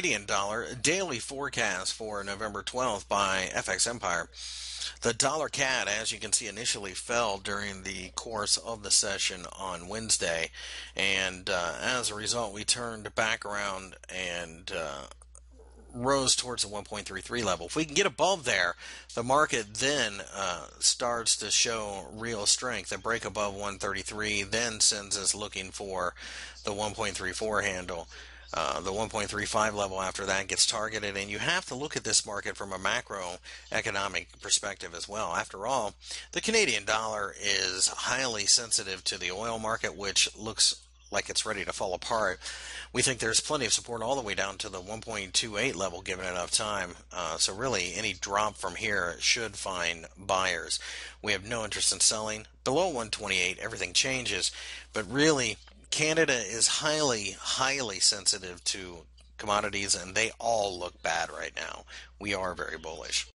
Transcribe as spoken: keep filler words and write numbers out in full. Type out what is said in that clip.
Canadian dollar daily forecast for November twelfth by F X Empire. The dollar C A D, as you can see, initially fell during the course of the session on Wednesday, and uh, as a result, we turned back around and uh, rose towards the one point three three level. If we can get above there, the market then uh, starts to show real strength. A break above one thirty-three then sends us looking for the one point three four handle. Uh, the one point three five level after that gets targeted, and you have to look at this market from a macroeconomic perspective as well. After all, the Canadian dollar is highly sensitive to the oil market, which looks like it's ready to fall apart. We think there's plenty of support all the way down to the one point two eight level given enough time. Uh, so really, any drop from here should find buyers. We have no interest in selling. Below one twenty-eight, everything changes. But really, Canada is highly, highly sensitive to commodities, and they all look bad right now. We are very bullish.